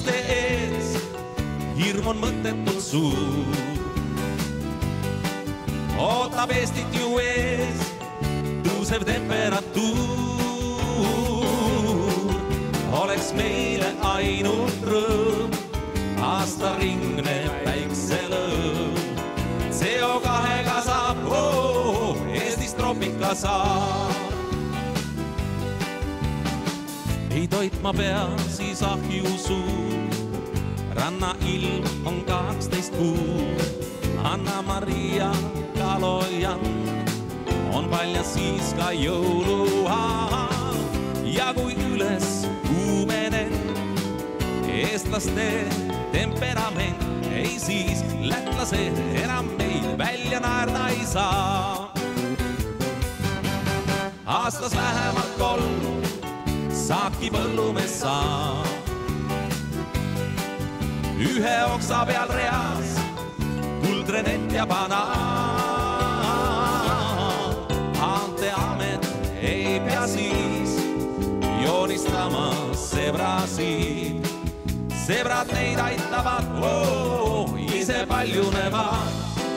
uste ees, hirm on mõttetult suur. Ootab Eestit ju ees, tõusev temperatuur. Oleks meile ainult rõõm, aastaringne päikselõõm. CO2-ga saab, Eestis troopikasaar. Ei toitma pea, siis ahju suur. Ranna ilm on 12 kuu. Anna-Maria Kalojan on paljas siis ka jõuluhaan. Ja kui üles kuumenen eestlaste temperament, ei siis lätlased enam meil välja naerda ei saa. Aastas vähemalt 3 saaki põllumees saab. Ühe oksa peal reas kuldrenet ja banaan. Anteamet ei pea siis joonistama sebrasid. Sebrad neid aitavad, ise paljunevad.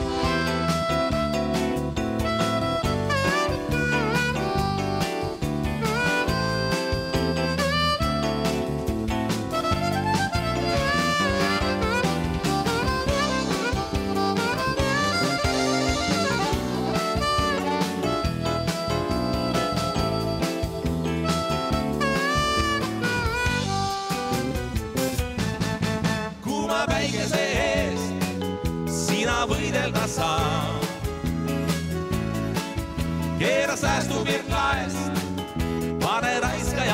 Päikese eest sina võidelda saab. Keera säästupirk laest, pane raiskaja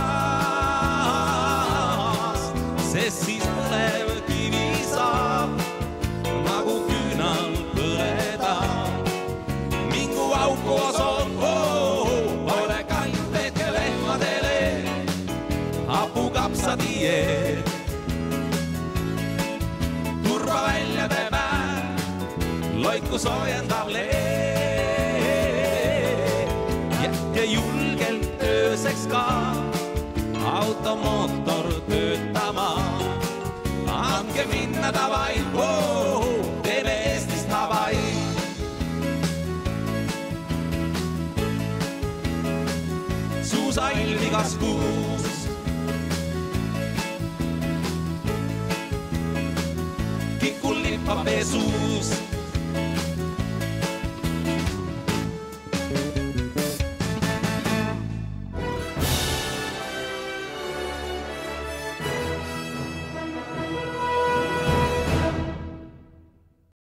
taas, sest siis põlev kivi saab nagu küünal põleda. Mingu auku oson, ole kalt hetke lehmadele, hapukapsa dieet. Väljade päev, loiku soojendav leed. Jätke julgelt ööseks ka automootor töötama. Andke minna tavai, teeme Eestist tavai. Suusa ilm igas kuus, kikul lippab vee suus.